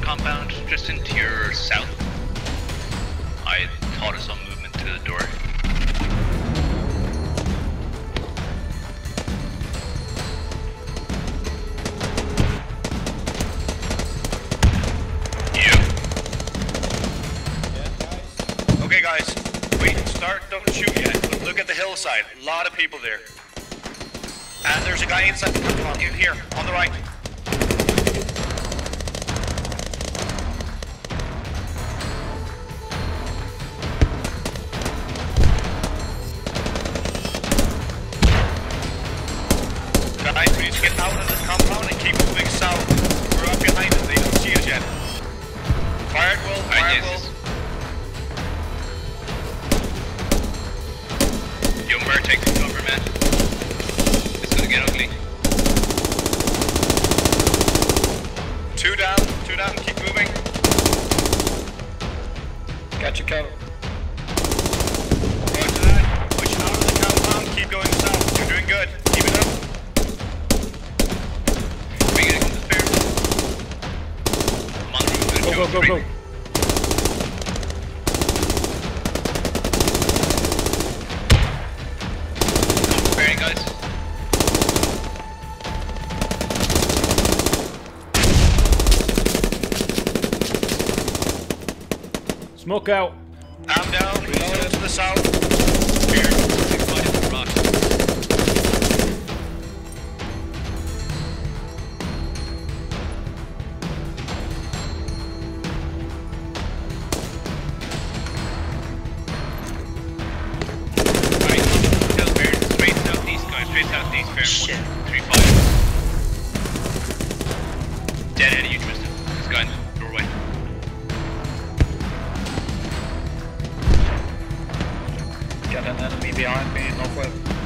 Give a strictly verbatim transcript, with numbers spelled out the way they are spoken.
compound, just into your south. I thought I saw movement to the door. Okay guys, wait, start, don't shoot yet. Look at the hillside, a lot of people there. And there's a guy inside the compound, in here, on the right. Guys, we need to get out of this compound and keep moving south. We're up behind them, they don't see us yet. Fire at will, fire at will. Yo, Mer, take the cover, man. It's gonna get ugly. Two down, two down, keep moving. Got your cover. Roger that. Push out of the compound, keep going south. You're doing good. Keep it up. We gonna come to spare. I'm on the roof. Go, go, go, go. Sparing, guys. Smoke out. I'm down, reload to the south. Spared. Six five in the rock. Alright, still spared. Straight southeast, guys. Straight southeast, spared. Shit. three five. Dead ahead of you, Tristan. This guy in the doorway. Got an enemy behind me, northwest.